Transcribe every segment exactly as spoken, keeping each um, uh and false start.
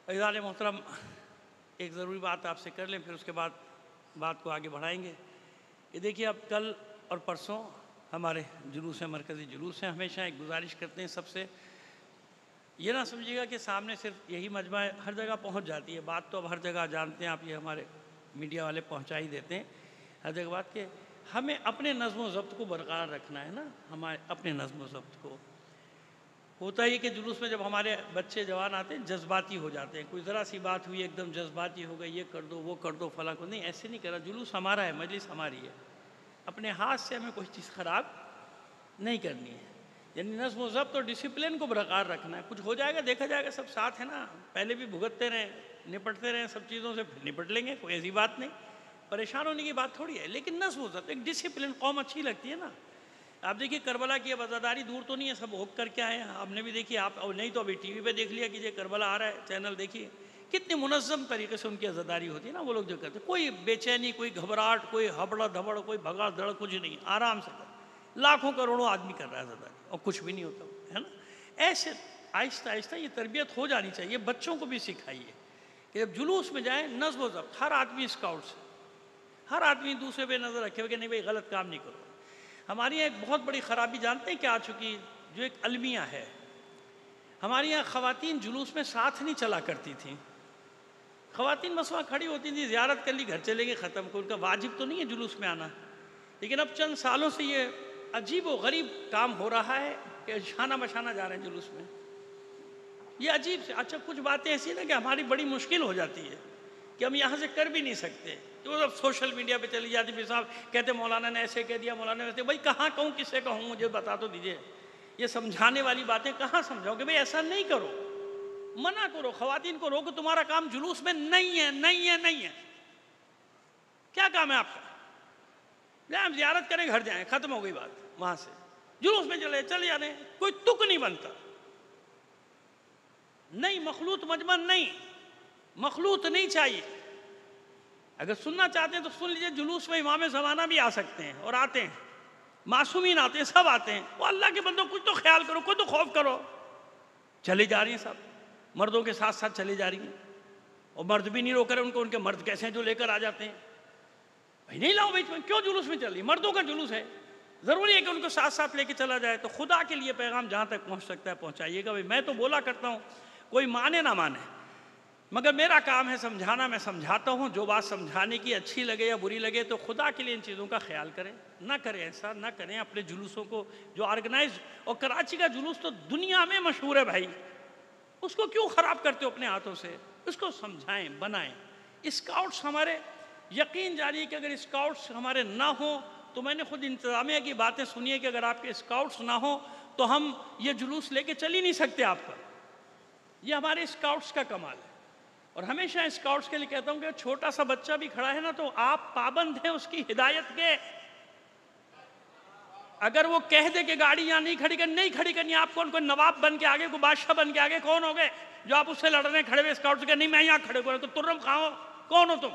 इज़ाल मोहतरम, एक ज़रूरी बात आपसे कर लें, फिर उसके बाद बात को आगे बढ़ाएंगे। ये देखिए, अब कल और परसों हमारे जुलूस हैं, मरकज़ी जुलूस हैं। हमेशा एक गुजारिश करते हैं सबसे, ये ना समझिएगा कि सामने सिर्फ यही मजमा है, हर जगह पहुंच जाती है बात। तो अब हर जगह जानते हैं आप, ये हमारे मीडिया वाले पहुंचा ही देते हैं हर जगह बात के। हमें अपने नज़्म व ज़ब्त को बरकरार रखना है ना, हमारे अपने नज़्म व ज़ब्त को। होता ही कि जुलूस में जब हमारे बच्चे जवान आते हैं जज्बाती हो जाते हैं, कोई ज़रा सी बात हुई एकदम जज्बाती हो गई, ये कर दो वो कर दो फला को। नहीं, ऐसे नहीं करा। जुलूस हमारा है, मजलिस हमारी है, अपने हाथ से हमें कोई चीज़ ख़राब नहीं करनी है। यानी नज़्म व ज़ब्त और डिसिप्लिन को बरकरार रखना है। कुछ हो जाएगा, देखा जाएगा, सब साथ है ना। पहले भी भुगतते रहें, निपटते रहें सब चीज़ों से, फिर निपट लेंगे, कोई ऐसी बात नहीं। परेशान होने की बात थोड़ी है। लेकिन नज़्म व ज़ब्त, एक डिसिप्लिन, कौम अच्छी लगती है ना। आप देखिए, करबला की अब आज़ादारी दूर तो नहीं है, सब होक करके आए हैं। आपने भी देखिए, आप और नहीं तो अभी टीवी पे देख लिया कीजिए, करबला आ रहा है चैनल, देखिए कितनी मुनज़्ज़म तरीके से उनकी आज़ादारी होती है ना। वो लोग जो करते हैं, कोई बेचैनी, कोई घबराहट, कोई हबड़ा धबड़, कोई भगा धड़, कुछ नहीं, आराम से कर। लाखों करोड़ों आदमी कर रहा है आज़ादारी और कुछ भी नहीं होता, है ना। ऐसे आहिस्ता आहिस्ता ये तरबियत हो जानी चाहिए। बच्चों को भी सिखाइए कि जब जुलूस में जाएँ, नज़्म व ज़ब्त, हर आदमी स्काउट्स, हर आदमी दूसरे पे नज़र रखे कि नहीं भाई गलत काम नहीं करो। हमारे यहाँ एक बहुत बड़ी ख़राबी जानते हैं क्या आ चुकी, जो एक अलमिया है। हमारे यहाँ ख़वातीन जुलूस में साथ नहीं चला करती थी। ख़वातीन बस वहाँ खड़ी होती थी, ज़ियारत कर ली, घर चले गए, ख़त्म। को उनका वाजिब तो नहीं है जुलूस में आना। लेकिन अब चंद सालों से ये अजीब व गरीब काम हो रहा है कि शाना बशाना जा रहे हैं जुलूस में। ये अजीब से। अच्छा, कुछ बातें ऐसी ना कि हमारी बड़ी मुश्किल हो जाती है कि हम यहाँ से कर भी नहीं सकते। तो अब सोशल मीडिया पे चली जाती, फिर साहब कहते मौलाना ने ऐसे कह दिया, मौलाना ने ऐसे। भाई कहाँ कहूँ, किससे कहूँ, मुझे बता तो दीजिए। ये समझाने वाली बातें कहाँ समझाओगे भाई, ऐसा नहीं करो, मना करो, ख़वातीन को रोको, तुम्हारा काम जुलूस में नहीं है, नहीं है, नहीं है। क्या काम है आपका? हम ज़ियारत करें, घर जाएं, ख़त्म हो गई बात। वहाँ से जुलूस में चले चले जाने, कोई तुक नहीं बनता। नहीं, मखलूत मजमन नहीं, मखलूत नहीं चाहिए। अगर सुनना चाहते हैं तो सुन लीजिए। जुलूस में इमाम ज़माना भी आ सकते हैं और आते हैं, मासूमीन आते हैं, सब आते हैं। वो अल्लाह के बंदों, कुछ तो ख्याल करो, कुछ तो खौफ करो। चली जा रही हैं सब, मर्दों के साथ साथ चली जा रही हैं, और मर्द भी नहीं रोक रहे उनको। उनके मर्द कैसे हैं जो लेकर आ जाते हैं, भाई नहीं लाओ बीच में, क्यों जुलूस में चल रही? मर्दों का जुलूस है, ज़रूरी है कि उनको साथ साथ लेके चला जाए। तो खुदा के लिए पैगाम जहाँ तक पहुँच सकता है पहुँचाइएगा। भाई मैं तो बोला करता हूँ, कोई माने ना माने, मगर मेरा काम है समझाना। मैं समझाता हूँ, जो बात समझाने की अच्छी लगे या बुरी लगे, तो खुदा के लिए इन चीज़ों का ख्याल करें। ना करें, ऐसा ना करें। अपने जुलूसों को जो ऑर्गेनाइज, और कराची का जुलूस तो दुनिया में मशहूर है भाई, उसको क्यों ख़राब करते हो अपने हाथों से? उसको समझाएं, बनाएं। स्काउट्स हमारे, यकीन जानिए कि अगर स्काउट्स हमारे ना हो, तो मैंने खुद इंतज़ामिया की बातें सुनी है कि अगर आपके स्काउट्स ना हो तो हम ये जुलूस लेके चल ही नहीं सकते आपका। ये हमारे स्काउट्स का कमाल है। और हमेशा स्काउट्स के लिए कहता हूँ कि छोटा सा बच्चा भी खड़ा है ना, तो आप पाबंद हैं उसकी हिदायत के। अगर वो कह दे कि गाड़ी यहाँ नहीं खड़ी करनी, नहीं खड़ी करनी, आप कौन, कोई नवाब बन के आगे, कोई बादशाह बन के आगे कौन हो गए जो आप उससे लड़ रहे खड़े हुए स्काउट्स के? नहीं, मैं यहाँ खड़े हुए, तो तुर्रम खाओ, कौन हो तुम?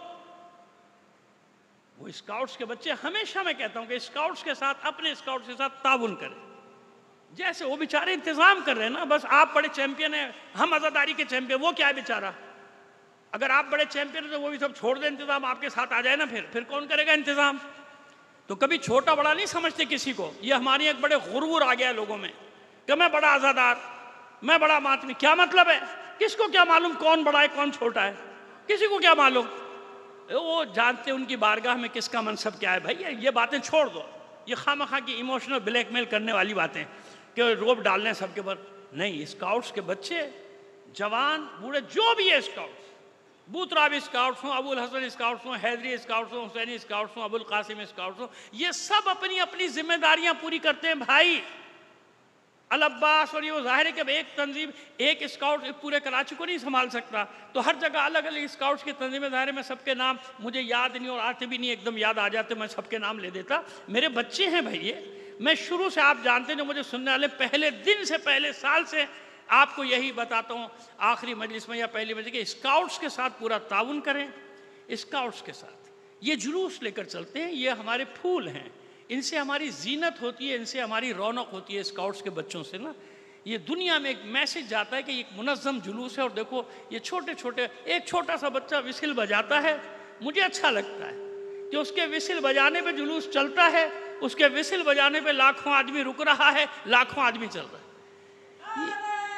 वो स्काउट्स के बच्चे, हमेशा मैं कहता हूँ कि स्काउट्स के साथ, अपने स्काउट्स के साथ ताउन करें। जैसे वो बेचारे इंतजाम कर रहे हैं ना, बस आप बड़े चैंपियन हैं, हम आज़ादारी के चैंपियन, वो क्या है बेचारा? अगर आप बड़े चैंपियन हैं तो वो भी सब छोड़ दे, इंतजाम आपके साथ आ जाए ना, फिर फिर कौन करेगा इंतजाम? तो कभी छोटा बड़ा नहीं समझते किसी को। ये हमारी एक बड़े गुरूर आ गया है लोगों में कि मैं बड़ा आज़ादार, मैं बड़ा मातमी। क्या मतलब है? किसको क्या मालूम कौन बड़ा है कौन छोटा है? किसी को क्या मालूम? वो जानते उनकी बारगाह में किसका मनसब क्या है। भाई ये बातें छोड़ दो, ये खामखा की इमोशनल ब्लैकमेल करने वाली बातें कि रोब डालने सबके पर। नहीं, स्काउट्स के बच्चे, जवान बूढ़े, जो भी है स्काउट्स, बूतराब स्काउट्स हों, अबुल हसन स्काउट्स हों, हैदरी स्काउट्स हों, हुसैनी स्काउट्स हों, अबुल कासिम स्काउट्स हों, ये सब अपनी अपनी जिम्मेदारियां पूरी करते हैं भाई। अल अब्बास, और ये वो जाहिर है कि अब एक तंजीम, एक स्काउट पूरे कराची को नहीं संभाल सकता, तो हर जगह अलग अलग स्काउट्स की तंजीमें, जाहिर है मैं सबके नाम मुझे याद नहीं और आते भी नहीं, एकदम याद आ जाते मैं सबके नाम ले देता। मेरे बच्चे हैं भाई ये, मैं शुरू से, आप जानते हैं जो मुझे सुनने वाले, पहले दिन से, पहले साल से आपको यही बताता हूँ, आखिरी मजलिस में या पहली मजलिस के, स्काउट्स के साथ पूरा ताउन करें। स्काउट्स के साथ ये जुलूस लेकर चलते हैं, ये हमारे फूल हैं, इनसे हमारी जीनत होती है, इनसे हमारी रौनक होती है। स्काउट्स के बच्चों से ना, ये दुनिया में एक मैसेज जाता है कि एक मुनज़्ज़म जुलूस है। और देखो ये छोटे छोटे, एक छोटा सा बच्चा विसिल बजाता है, मुझे अच्छा लगता है कि उसके विसिल बजाने पे जुलूस चलता है, उसके विसिल बजाने पे लाखों आदमी रुक रहा है, लाखों आदमी चल रहा है।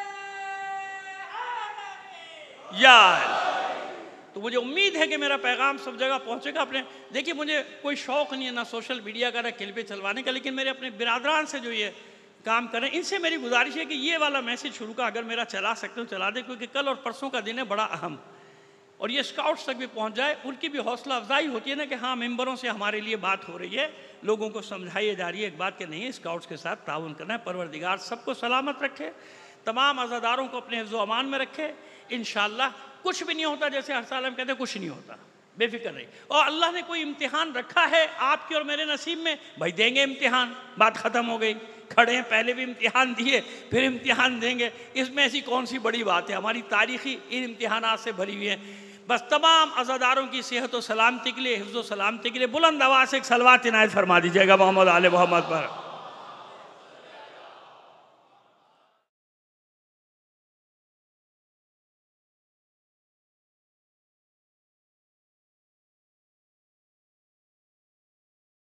यार तो मुझे उम्मीद है कि मेरा पैगाम सब जगह पहुंचेगा। अपने देखिए, मुझे कोई शौक़ नहीं है ना सोशल मीडिया का ना क्लिपें चलवाने का, लेकिन मेरे अपने बिरादरान से जो ये काम करें, इनसे मेरी गुजारिश है कि ये वाला मैसेज शुरू का अगर मेरा चला सकते हो चला दे, क्योंकि कल और परसों का दिन है बड़ा अहम, और ये स्काउट्स तक भी पहुंच जाए। उनकी भी हौसला अफजाई होती है ना कि हाँ, मेंबरों से हमारे लिए बात हो रही है, लोगों को समझाई जा रही है एक बात कि नहीं, स्काउट्स के साथ ताउन करना है। परवरदिगार सबको सलामत रखे, तमाम अज़ादारों को अपने हिफ्ज़ व अमान में रखे। इंशाअल्लाह कुछ भी नहीं होता, जैसे हर साल हम कहते हैं कुछ नहीं होता, बेफिक्र रही। और अल्लाह ने कोई इम्तिहान रखा है आपके और मेरे नसीब में, भाई देंगे इम्तिहान, बात ख़त्म हो गई। खड़े हैं, पहले भी इम्तिहान दिए, फिर इम्तिहान देंगे, इसमें ऐसी कौन सी बड़ी बात है। हमारी तारीख़ी इन इम्तिहानात से भरी हुई है। बस तमाम अज़ादारों की सेहत व सलामती के लिए, हिफ्ज़ व सलामती के लिए बुलंद आवाज़ से एक सलवात इनायत फरमा दीजिएगा मोहम्मद आले मोहम्मद पर।